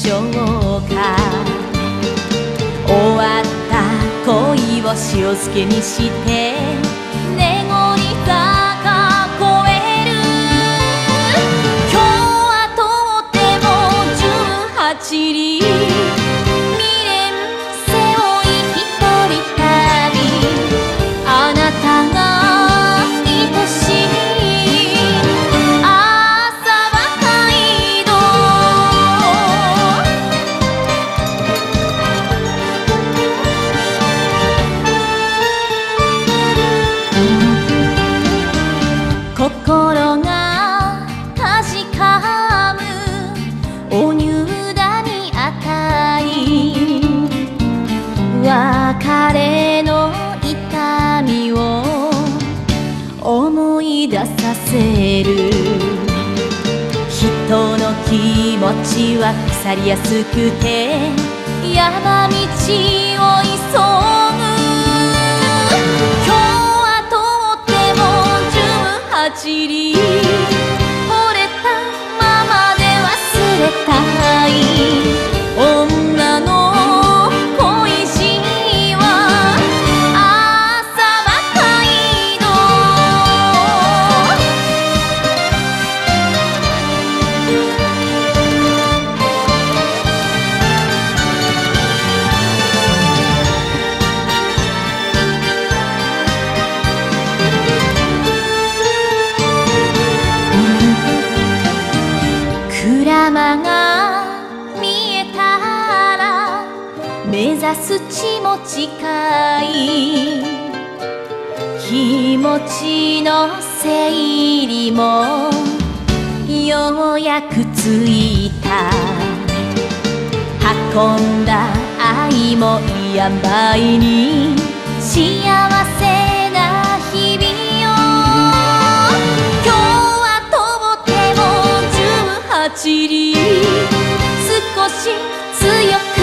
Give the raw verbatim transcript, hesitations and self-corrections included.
しょうか。終わった恋を塩漬けにしてねごり坂越える。今日はとってもじゅうはちり未練背負い一人旅。あなたが愛しい朝は街道。心がかじかむお乳だに値別れの痛みを思い出させる。人の気持ちは腐りやすくて山道を急ぐ。今日はとってもじゅうはちり惚れたままで忘れたい。女の恋路は朝は街道。鞍馬が見えたら目指す地も近い。気持ちの整理もようやくついた。運んだ愛もいやばいに幸せな日々よ。今日はとってもじゅうはちり少し強く